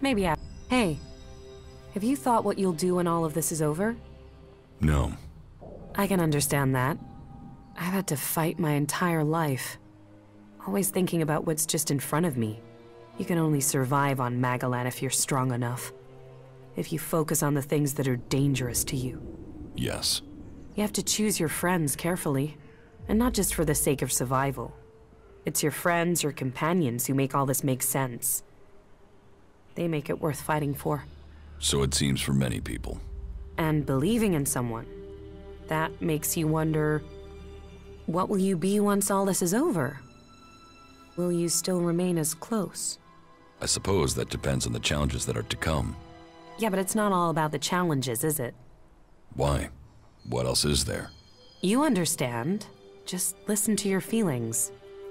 Maybe I... Hey, have you thought what you'll do when all of this is over? No. I can understand that. I've had to fight my entire life. Always thinking about what's just in front of me. You can only survive on Magalan if you're strong enough. If you focus on the things that are dangerous to you. Yes. You have to choose your friends carefully. And not just for the sake of survival. It's your friends, your companions who make all this make sense. They make it worth fighting for. So it seems for many people. And believing in someone. That makes you wonder, what will you be once all this is over? Will you still remain as close? I suppose that depends on the challenges that are to come. Yeah, but it's not all about the challenges, is it? Why? What else is there? You understand. Just listen to your feelings.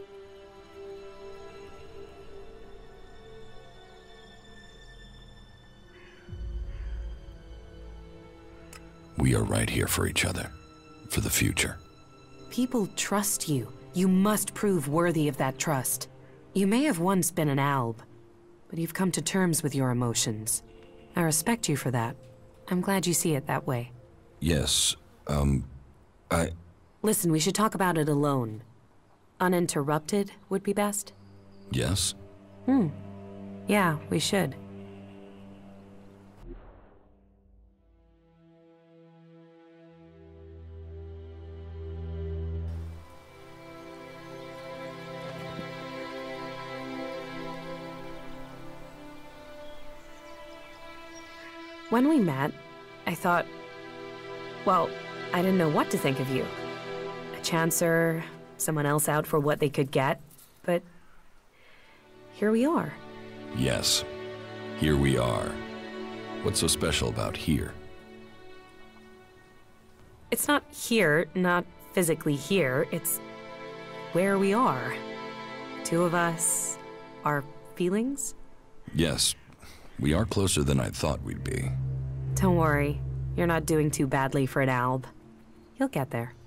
We are right here for each other. For the future. People trust you. You must prove worthy of that trust. You may have once been an alb, but you've come to terms with your emotions. I respect you for that. I'm glad you see it that way. Yes, Listen, we should talk about it alone. Uninterrupted would be best? Yes? Yeah, we should. When we met, I thought, well, I didn't know what to think of you. A chancer, someone else out for what they could get, but here we are. Yes. Here we are. What's so special about here? It's not here, not physically here, it's where we are. Two of us, our feelings? Yes. We are closer than I thought we'd be. Don't worry, you're not doing too badly for an alb. You'll get there.